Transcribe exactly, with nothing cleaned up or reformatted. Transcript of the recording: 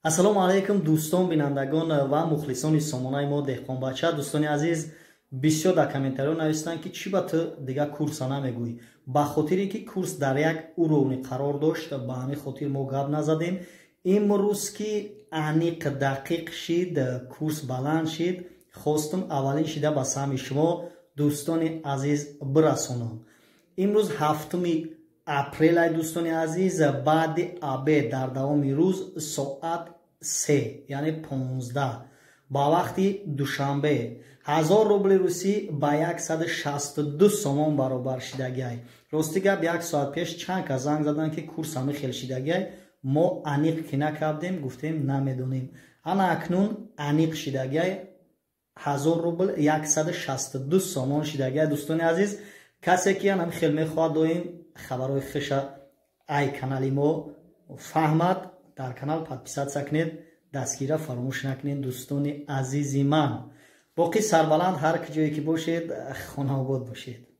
ассалому алайкум дӯстон бинандагон ва мухлисони сомонаи мо деҳқонбача. Дӯстони азиз, бисёр дар комментариҳо навистанд ки чӣ ба ту дигар курса намегӯӣ. Ба хотире ки курс дар як уровни қарор дошт, ба ҳамин хотир мо гап назадем. Имрӯз ки аниқ дақиқ шид, курс баланд шид, хостум аввалин шида ба сами шумо дӯстони азиз бирасонам. Имрӯз ҳафтуми апрел ай дӯстони азиз, баъди абед дар давоми рӯз соат се яъне понздаҳ ба вақти душанбе ҳазор рубли русӣ ба яксаду шасту ду сомон баробар шидагиай. Рости гап як соат пеш чанд кас занг заданд ки курс ҳамин хел шидагиай. Мо аниқ ки накардем, гуфтем намедонем. Ана акнун аниқ шидагиай ҳазор рубл яксаду шасту ду сомон шидагиай. Дӯстони азиз, касе ки ҳамин хел мехоҳад доим хабарҳои хиша ай канали мо фаҳмад, дар канал подписатсия кунед, дастгира фаромӯш накунед. Дӯстони азизи ман, боқӣ сарбаланд ҳар ҷое ки бошед, хонаобод бошед.